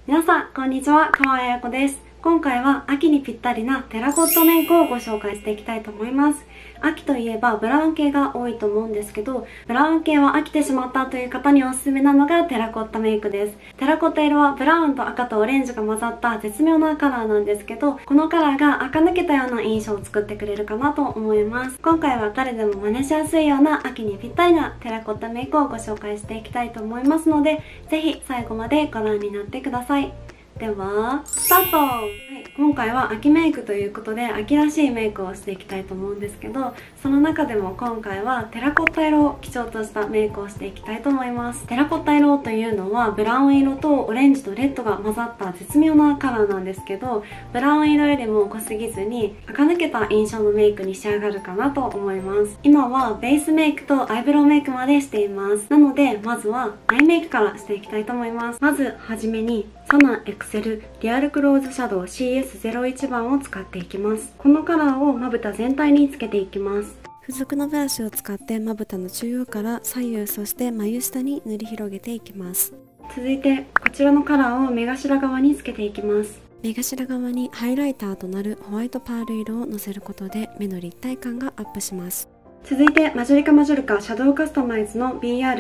皆さん、こんにちは。川谷彩子です。今回は秋にぴったりなテラコットメイクをご紹介していきたいと思います。秋といえばブラウン系が多いと思うんですけど、ブラウン系は飽きてしまったという方におすすめなのがテラコッタメイクです。テラコッタ色はブラウンと赤とオレンジが混ざった絶妙なカラーなんですけど、このカラーが垢抜けたような印象を作ってくれるかなと思います。今回は誰でも真似しやすいような秋にぴったりなテラコッタメイクをご紹介していきたいと思いますので、ぜひ最後までご覧になってください。では、スタート！今回は秋メイクということで秋らしいメイクをしていきたいと思うんですけど、その中でも今回はテラコッタ色を基調としたメイクをしていきたいと思います。テラコッタ色というのはブラウン色とオレンジとレッドが混ざった絶妙なカラーなんですけど、ブラウン色よりも濃すぎずに垢抜けた印象のメイクに仕上がるかなと思います。今はベースメイクとアイブロウメイクまでしています。なのでまずはアイメイクからしていきたいと思います。まずはじめにサナエクセルリアルクローズシャドウ CS01 番を使っていきます。このカラーをまぶた全体につけていきます。付属のブラシを使ってまぶたの中央から左右、そして眉下に塗り広げていきます。続いてこちらのカラーを目頭側につけていきます。目頭側にハイライターとなるホワイトパール色をのせることで目の立体感がアップします。続いてマジョリカマジョルカシャドウカスタマイズの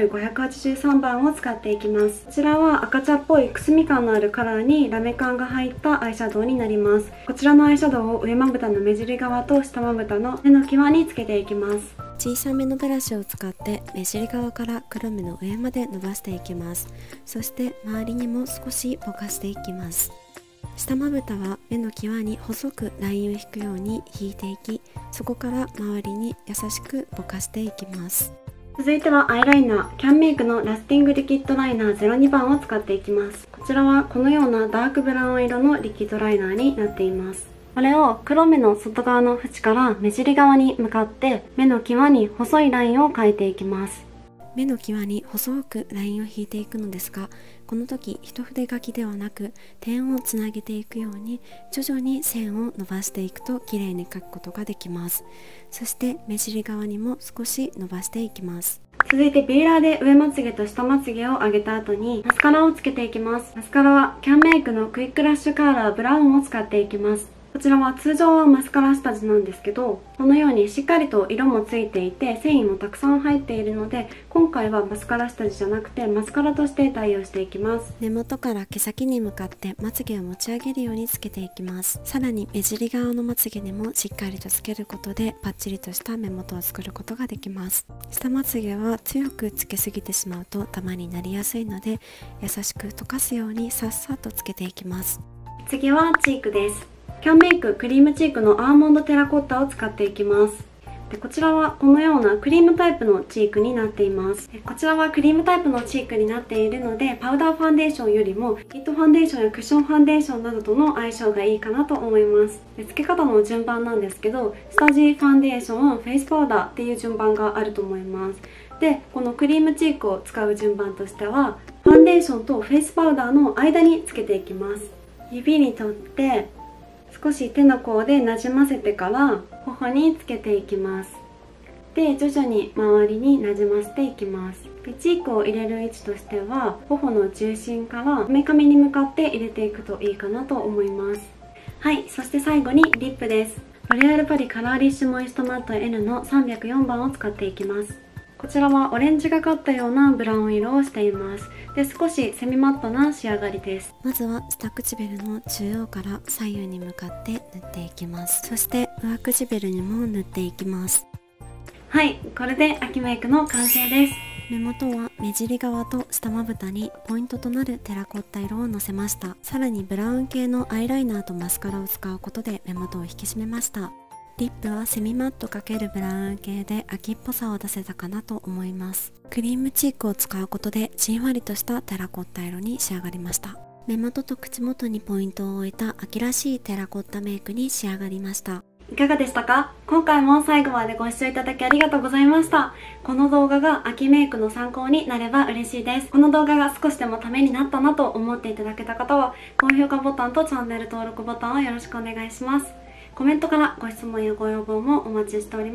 BR583 番を使っていきます。こちらは赤茶っぽいくすみ感のあるカラーにラメ感が入ったアイシャドウになります。こちらのアイシャドウを上まぶたの目尻側と下まぶたの目の際につけていきます。小さめのブラシを使って目尻側から黒目の上まで伸ばしていきます。そして周りにも少しぼかしていきます。下まぶたは目の際に細くラインを引くように引いていき、そこから周りに優しくぼかしていきます。続いてはアイライナー、キャンメイクのラスティングリキッドライナー02番を使っていきます。こちらはこのようなダークブラウン色のリキッドライナーになっています。これを黒目の外側の縁から目尻側に向かって目の際に細いラインを描いていきます。目の際に細くラインを引いていくのですが、この時一筆書きではなく点をつなげていくように徐々に線を伸ばしていくと綺麗に描くことができます。そして目尻側にも少し伸ばしていきます。続いてビーラーで上まつげと下まつげを上げた後にマスカラをつけていきます。マスカラはキャンメイクのクイックラッシュカラーブラウンを使っていきます。こちらは通常はマスカラ下地なんですけど、このようにしっかりと色もついていて繊維もたくさん入っているので、今回はマスカラ下地じゃなくてマスカラとして代用していきます。根元から毛先に向かってまつげを持ち上げるようにつけていきます。さらに目尻側のまつげにもしっかりとつけることでパッチリとした目元を作ることができます。下まつげは強くつけすぎてしまうとダマになりやすいので、優しく溶かすようにさっさとつけていきます。次はチークです。キャンメイククリームチークのアーモンドテラコッタを使っていきます。でこちらはこのようなクリームタイプのチークになっています。こちらはクリームタイプのチークになっているので、パウダーファンデーションよりもヒットファンデーションやクッションファンデーションなどとの相性がいいかなと思います。で付け方の順番なんですけど、下地、ファンデーション、フェイスパウダーっていう順番があると思います。でこのクリームチークを使う順番としては、ファンデーションとフェイスパウダーの間につけていきます。指に取って少し手の甲でなじませてから頬につけていきます。で徐々に周りになじませていきます。でチークを入れる位置としては頬の中心からこめかみに向かって入れていくといいかなと思います。はい、そして最後にリップです。ロレアルパリカラーリッシュモイストマット N の304番を使っていきます。こちらはオレンジがかったようなブラウン色をしています。で少しセミマットな仕上がりです。まずは下唇の中央から左右に向かって塗っていきます。そして上唇にも塗っていきます。はい、これで秋メイクの完成です。目元は目尻側と下まぶたにポイントとなるテラコッタ色をのせました。さらにブラウン系のアイライナーとマスカラを使うことで目元を引き締めました。リップはセミマット×ブラウン系で秋っぽさを出せたかなと思います。クリームチークを使うことでじんわりとしたテラコッタ色に仕上がりました。目元と口元にポイントを置いた秋らしいテラコッタメイクに仕上がりました。いかがでしたか？今回も最後までご視聴いただきありがとうございました。この動画が秋メイクの参考になれば嬉しいです。この動画が少しでもためになったなと思っていただけた方は、高評価ボタンとチャンネル登録ボタンをよろしくお願いします。コメントからご質問やご要望もお待ちしております。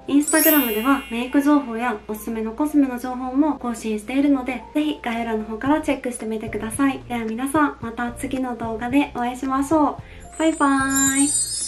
インスタグラムではメイク情報やおすすめのコスメの情報も更新しているので、ぜひ概要欄の方からチェックしてみてください。では皆さん、また次の動画でお会いしましょう。バイバーイ。